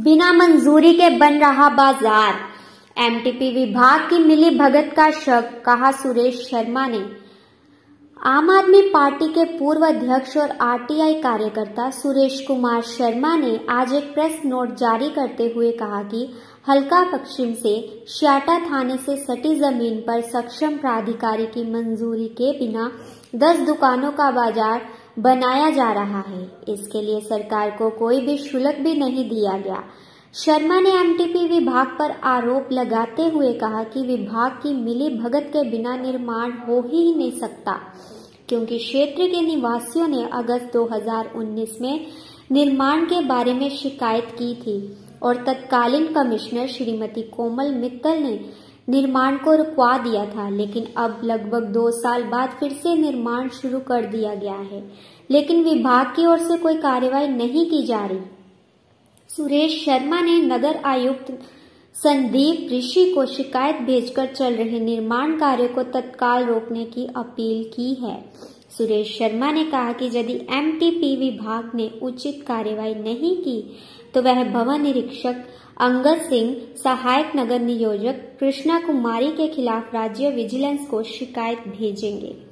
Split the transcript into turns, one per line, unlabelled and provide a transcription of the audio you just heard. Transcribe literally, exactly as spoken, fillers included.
बिना मंजूरी के बन रहा बाजार। एमटीपी विभाग की मिली भगत का शक, कहा सुरेश शर्मा ने। आम आदमी पार्टी के पूर्व अध्यक्ष और आरटीआई कार्यकर्ता सुरेश कुमार शर्मा ने आज एक प्रेस नोट जारी करते हुए कहा कि हल्का पश्चिम से श्याटा थाने से सटी जमीन पर सक्षम प्राधिकारी की मंजूरी के बिना दस दुकानों का बाजार बनाया जा रहा है। इसके लिए सरकार को कोई भी शुल्क भी नहीं दिया गया। शर्मा ने एमटीपी विभाग पर आरोप लगाते हुए कहा कि विभाग की मिली भगत के बिना निर्माण हो ही नहीं सकता, क्योंकि क्षेत्र के निवासियों ने अगस्त दो हज़ार उन्नीस में निर्माण के बारे में शिकायत की थी और तत्कालीन कमिश्नर श्रीमती कोमल मित्तल ने निर्माण को रुकवा दिया था, लेकिन अब लगभग दो साल बाद फिर से निर्माण शुरू कर दिया गया है, लेकिन विभाग की ओर से कोई कार्रवाई नहीं की जा रही। सुरेश शर्मा ने नगर आयुक्त संदीप ऋषि को शिकायत भेजकर चल रहे निर्माण कार्य को तत्काल रोकने की अपील की है। सुरेश शर्मा ने कहा कि यदि एमटीपी विभाग ने उचित कार्रवाई नहीं की तो वह भवन निरीक्षक अंगद सिंह, सहायक नगर नियोजक कृष्णा कुमारी के खिलाफ राज्य विजिलेंस को शिकायत भेजेंगे।